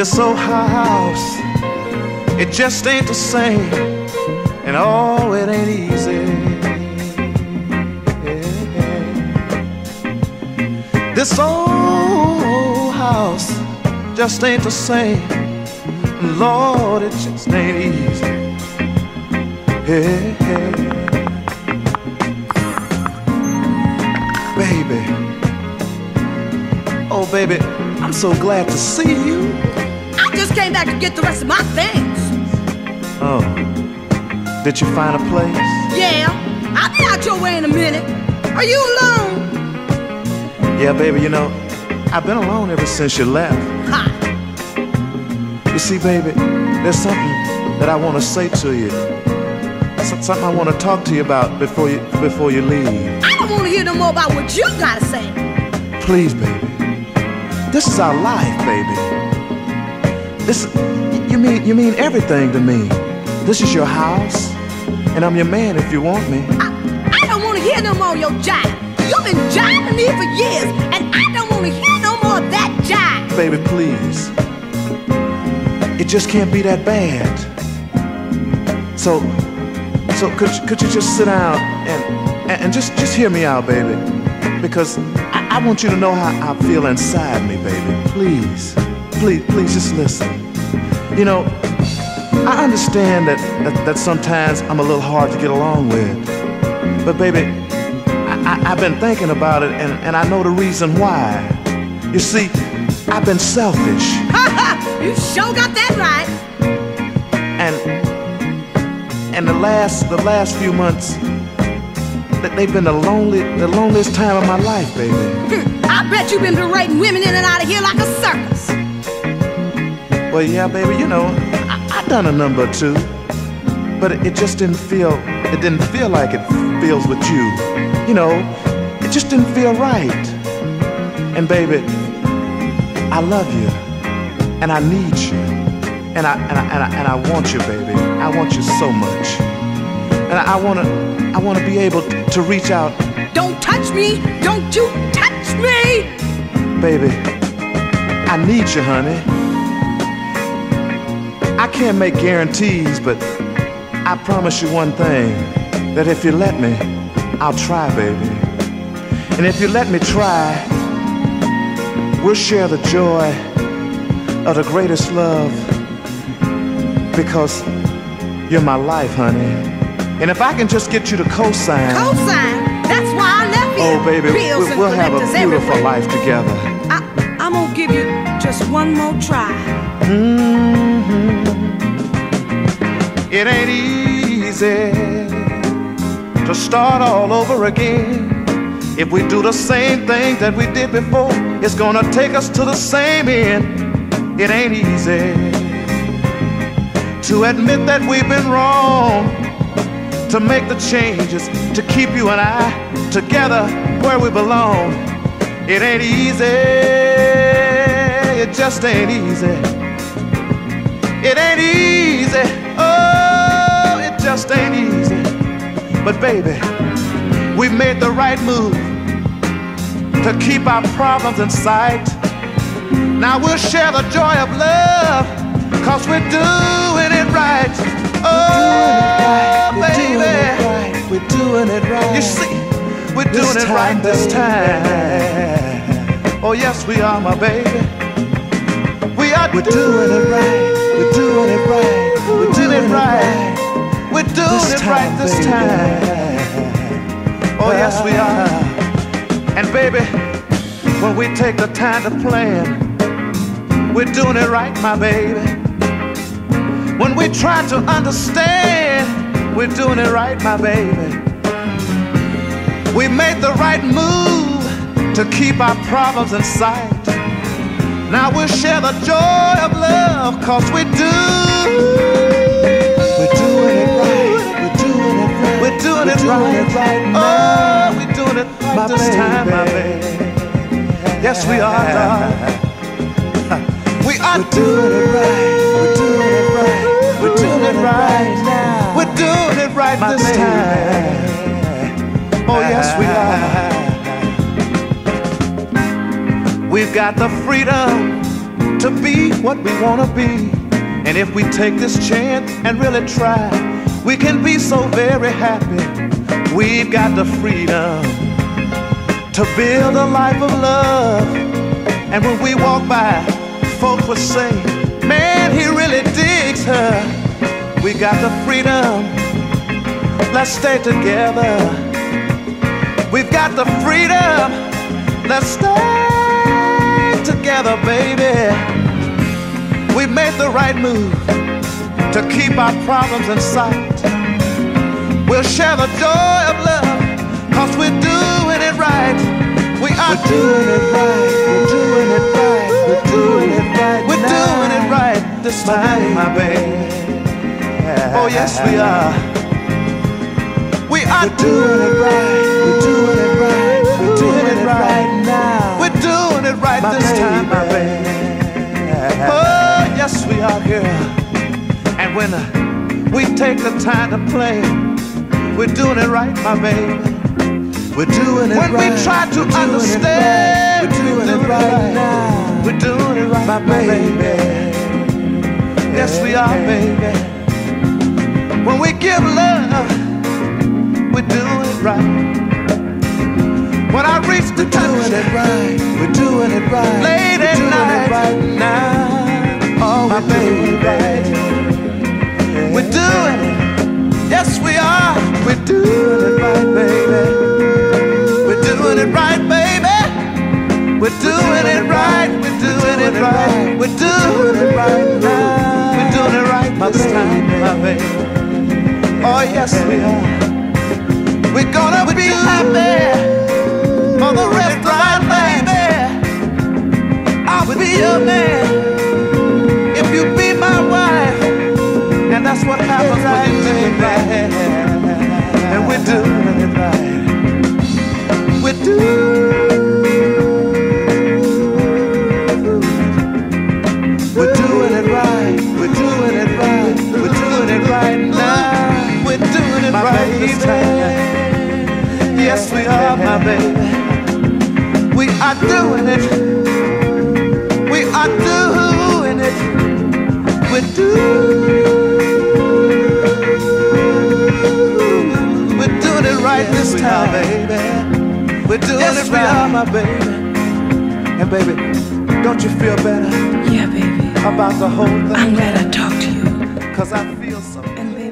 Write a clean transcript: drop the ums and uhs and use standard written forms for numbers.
This old house, it just ain't the same, and oh, it ain't easy. This old house just ain't the same, Lord, it just ain't easy. Baby, oh baby, I'm so glad to see you. I just came back to get the rest of my things. Oh, did you find a place? Yeah, I'll be out your way in a minute. Are you alone? Yeah, baby, you know, I've been alone ever since you left. Ha! You see, baby, there's something that I want to say to you. Something I want to talk to you about before you leave. I don't want to hear no more about what you gotta say. Please, baby. This is our life, baby. This, you mean everything to me. This is your house, and I'm your man if you want me. I don't want to hear no more of your jive. You've been jiving me for years, and I don't want to hear no more of that jive. Baby, please. It just can't be that bad. So could you just sit down and just hear me out, baby? Because I want you to know how I feel inside me, baby. Please just listen. You know, I understand that sometimes I'm a little hard to get along with. But baby, I've been thinking about it, and I know the reason why. You see, I've been selfish. You sure got that right. And the last few months, they've been the loneliest time of my life, baby. I bet you've been parading women in and out of here like a circus. Well, yeah, baby, you know, I done a number or two, but it just didn't feel like it feels with you. You know, it just didn't feel right. And baby, I love you, and I need you, and I want you, baby. I want you so much, and I wanna be able to reach out. Don't touch me! Don't you touch me! Baby, I need you, honey. I can't make guarantees, but I promise you one thing, that if you let me, I'll try, baby. And if you let me try, we'll share the joy of the greatest love, because you're my life, honey. And if I can just get you to co-sign. Co-sign? That's why I left here. Oh, baby, we'll have a beautiful life together. I'm gonna give you just one more try. It ain't easy to start all over again. If we do the same thing that we did before, it's gonna take us to the same end. It ain't easy to admit that we've been wrong, to make the changes, to keep you and I together where we belong. It ain't easy, it just ain't easy. It ain't easy, oh, it just ain't easy. But baby, we made the right move to keep our problems in sight. Now we'll share the joy of love, 'cause we're doing it right. Oh, baby, we're doing it right. You see, we're doing it right this time. Oh yes, we are, my baby. We're doing it right. We're doing it right. We're doing it right. We're doing it right this time. Oh yes, we are. And baby, when we take the time to plan, we're doing it right, my baby. When we try to understand, we're doing it right, my baby. We made the right move to keep our problems in sight. Now we'll share the joy of love, 'cause we do. We're doing it right. We're doing it right. We're doing it right. Oh, we're doing it right this time, my baby. Yes, we are, darling. We are doing it right. We're doing it right. We're doing it right now. We're doing it right this time. Oh, yes, we are. We've got the freedom to be what we want to be. And if we take this chance and really try, we can be so very happy. We've got the freedom to build a life of love. And when we walk by, folks will say, man, he really digs her. We got the freedom, let's stay together. We've got the freedom, let's stay together, baby. We made the right move to keep our problems in sight. We'll share the joy of love, cause we're doing it right. We're doing it right, we're doing it right, we're doing it right. We're doing it right this time, my baby. Oh yes we are. We're doing it right, we're doing it right, we're doing it right now. We're doing it right this time, my baby. Oh yes we are, girl. And when we take the time to play, we're doing it right, my baby. We're doing it right. When we try to understand, we're doing it right now. We're doing it right, my baby. Yes, we are, baby. When we give love, we're doing it right. When I reach the touch, we're doing it right. We're doing it right. Late at night, right now. Oh, my baby, we're doing it. Yes, we are. We're doing it right, baby. We're doing it right, baby. We're doing it right. We're doing it right. We're doing it right now. We're doing it right this time, my baby. Oh yes, we are. We're gonna be happy for the rest of our lives. I'll be your man if you be my wife, and that's what happens when you do it right. And we're doing it right. We're doing it right. We're doing it right. We're doing it right now. We're doing it right this time. Yes, we are, my baby. We are doing it. We are doing it. We're doing it right this time, baby. We're doing it right. Yes, we are, my baby. And baby, don't you feel better? Yeah, baby. About the whole thing? I'm glad I talked to you. 'Cause I feel so. And